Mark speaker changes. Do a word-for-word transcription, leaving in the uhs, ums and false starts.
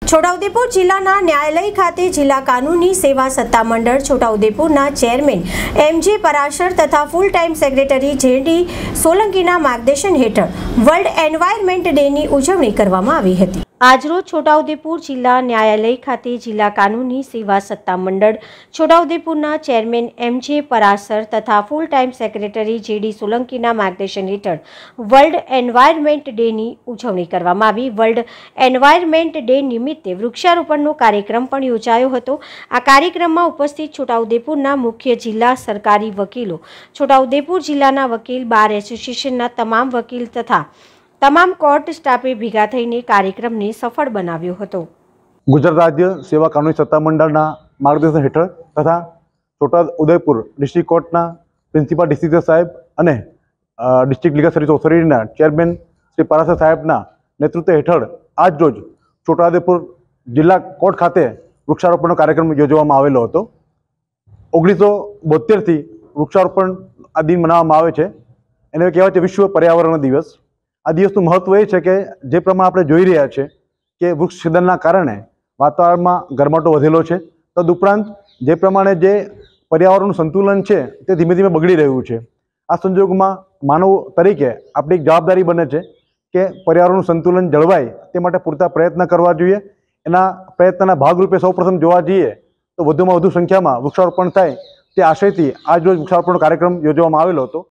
Speaker 1: છોટાઉદેપુર જિલ્લાના ન્યાયાલય ખાતે જિલ્લા કાનૂની સેવા સત્તામંડળ છોટાઉદેપુરના ચેરમેન એમ જે પરાશર તથા full time secretary J D સોલંકીના માર્ગદર્શન હેઠળ વર્લ્ડ એન્વાયરમેન્ટ ડેની ઉજવણી કરવામાં આવી હતી। આજરોજ છોટાઉદેપુર જિલ્લા ન્યાયાલય ખાતે જિલ્લા કાનૂની સેવા સત્તામંડળ છોટાઉદેપુરના ચેરમેન એમ જે પરાશર તથા full time secretary J D સોલંકીના માર્ગદર્શન હેઠળ વર્લ્ડ એન્વાયરમેન્ટ ડેની ઉજવણી કરવામાં આવી। વર્લ્ડ એન્વાયરમેન્ટ ડે નિમિત્તે વૃક્ષારોપણનો કાર્યક્રમ પણ યોજાયો હતો। આ કાર્યક્રમમાં ઉપસ્થિત છોટાઉદેપુરના મુખ્ય જિલ્લા સરકારી વકીલો, છોટાઉદેપુર જિલ્લાના વકીલ, બાર એસોસિએશનના તમામ વકીલ તથા તમામ કોર્ટ સ્ટાફે ભેગા થઈને કાર્યક્રમને સફળ બનાવ્યો હતો।
Speaker 2: ગુજરાત રાજ્ય સેવા કાનૂની સત્તામંડળના માર્ગદર્શન હેઠળ તથા છોટાઉદેપુર ડિસ્ટ્રિક્ટ કોર્ટના પ્રિન્સિપાલ ડીસીજર સાહેબ અને ડિસ્ટ્રિક્ટ લીગલ સર્વિસ ઓથોરિટીના ચેરમેન શ્રી પરાશર સાહેબના નેતૃત્વ હેઠળ આજ રોજ છોટાઉદેપુર જિલ્લા કોર્ટ ખાતે વૃક્ષારોપણનો કાર્યક્રમ યોજવામાં આવેલો હતો। ઓગણીસો બોતેરથી વૃક્ષારોપણ આ દિન મનાવવામાં આવે છે। એને કહેવાય છે વિશ્વ પર્યાવરણ દિવસ। આ દિવસનું મહત્વ એ છે કે જે પ્રમાણે આપણે જોઈ રહ્યા છે કે વૃક્ષ છેદનના કારણે વાતાવરણમાં ગરમાટો વધેલો છે, તદુપરાંત જે પ્રમાણે જે પર્યાવરણનું સંતુલન છે તે ધીમે ધીમે બગડી રહ્યું છે। આ સંજોગોમાં માનવ તરીકે આપણી એક જવાબદારી બને છે કે પર્યાવરણનું સંતુલન જળવાય તે માટે પૂરતા પ્રયત્ન કરવા જોઈએ। એના પ્રયત્નના ભાગરૂપે સૌપ્રથમ જોવા જઈએ તો વધુમાં વધુ સંખ્યામાં વૃક્ષારોપણ થાય તે આશયથી આજ રોજ વૃક્ષારોપણનો કાર્યક્રમ યોજવામાં આવેલો હતો।